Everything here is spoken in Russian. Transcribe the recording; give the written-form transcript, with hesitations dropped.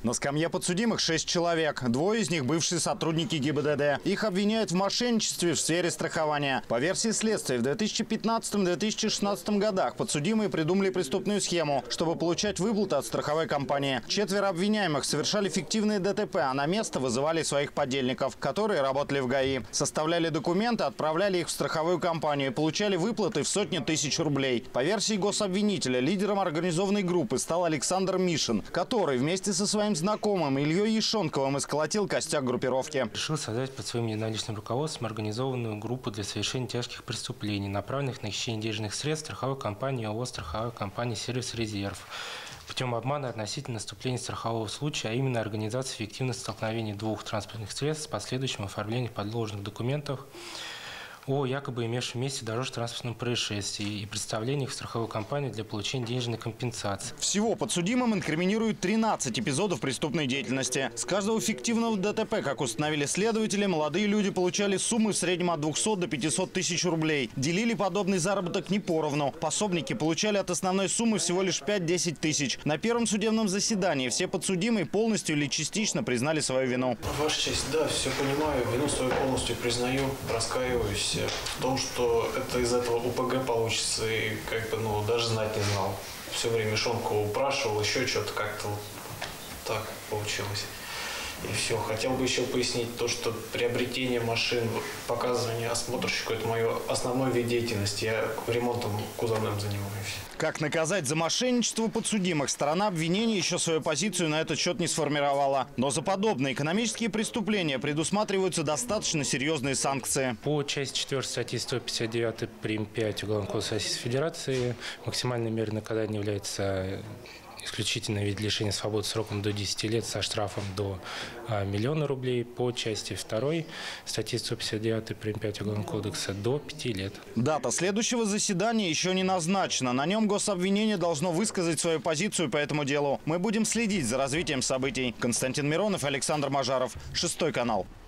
На скамье подсудимых 6 человек. 2 из них бывшие сотрудники ГИБДД. Их обвиняют в мошенничестве в сфере страхования. По версии следствия, в 2015-2016 годах подсудимые придумали преступную схему, чтобы получать выплаты от страховой компании. 4 обвиняемых совершали фиктивные ДТП, а на место вызывали своих подельников, которые работали в ГАИ. Составляли документы, отправляли их в страховую компанию и получали выплаты в сотни тысяч рублей. По версии гособвинителя, лидером организованной группы стал Александр Мишин, который вместе со своим знакомым Ильей Ешонковым исколотил костяк группировки. Решил создать под своим единоличным руководством организованную группу для совершения тяжких преступлений, направленных на хищение денежных средств страховой компании ООО «Страховая компания Сервис Резерв», путем обмана относительно наступления страхового случая, а именно организации фиктивных столкновений 2 транспортных средств с последующим оформлением подложных документов о якобы имевшем месте дорожно-транспортном происшествии и представлении их в страховую компанию для получения денежной компенсации. Всего подсудимым инкриминируют 13 эпизодов преступной деятельности. С каждого фиктивного ДТП, как установили следователи, молодые люди получали суммы в среднем от 200 до 500 тысяч рублей. Делили подобный заработок не поровну. Пособники получали от основной суммы всего лишь 5-10 тысяч. На первом судебном заседании все подсудимые полностью или частично признали свою вину. Ваша честь, да, все понимаю, вину свою полностью признаю, раскаиваюсь в том, что это из этого УПГ получится, и даже знать не знал. Все время Шонкова упрашивал, еще что-то как-то вот так получилось. И все. Хотел бы еще пояснить то, что приобретение машин, показывание осмотрщику – это мое основной вид деятельности. Я ремонтом кузовным занимаюсь. Как наказать за мошенничество подсудимых? Сторона обвинения еще свою позицию на этот счет не сфорировала. Но за подобные экономические преступления предусматриваются достаточно серьезные санкции. По части 4 статьи 159 прим. 5 Уголовного кодекса Российской Федерации максимальной мерой наказания является исключительный вид лишения свободы сроком до 10 лет со штрафом до 1 000 000 рублей. По части 2 статьи 159 прим. 5 Уголовного кодекса до 5 лет. Дата следующего заседания еще не назначена. На нем гособвинение должно высказать свою позицию по этому делу. Мы будем следить за развитием событий. Константин Миронов, Александр Мажаров, 6 канал.